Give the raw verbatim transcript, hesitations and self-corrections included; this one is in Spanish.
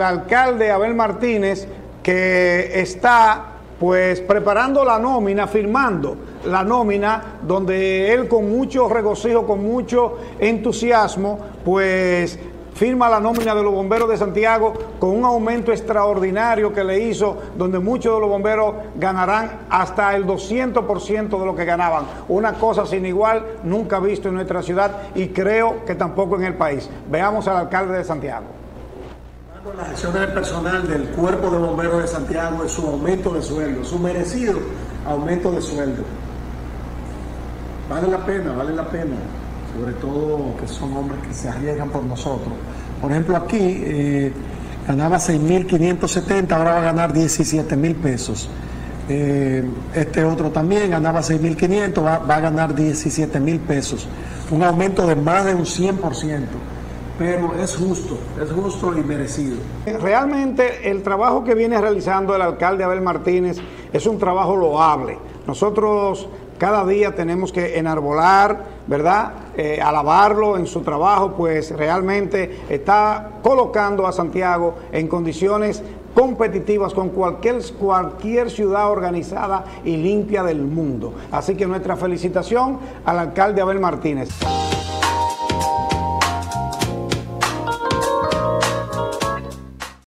alcalde Abel Martínez, que está pues preparando la nómina, firmando la nómina, donde él con mucho regocijo, con mucho entusiasmo, pues firma la nómina de los bomberos de Santiago con un aumento extraordinario que le hizo, donde muchos de los bomberos ganarán hasta el doscientos por ciento de lo que ganaban. Una cosa sin igual, nunca visto en nuestra ciudad y creo que tampoco en el país. Veamos al alcalde de Santiago. La gestión del personal del Cuerpo de Bomberos de Santiago es su aumento de sueldo, su merecido aumento de sueldo. Vale la pena, vale la pena. Sobre todo que son hombres que se arriesgan por nosotros. Por ejemplo, aquí eh, ganaba seis mil quinientos setenta, ahora va a ganar diecisiete mil pesos. Eh, este otro también ganaba seis mil quinientos, va, va a ganar diecisiete mil pesos. Un aumento de más de un cien por ciento. Pero es justo, es justo y merecido. Realmente el trabajo que viene realizando el alcalde Abel Martínez es un trabajo loable. Nosotros cada día tenemos que enarbolar, ¿verdad? Eh, alabarlo en su trabajo, pues realmente está colocando a Santiago en condiciones competitivas con cualquier, cualquier ciudad organizada y limpia del mundo. Así que nuestra felicitación al alcalde Abel Martínez.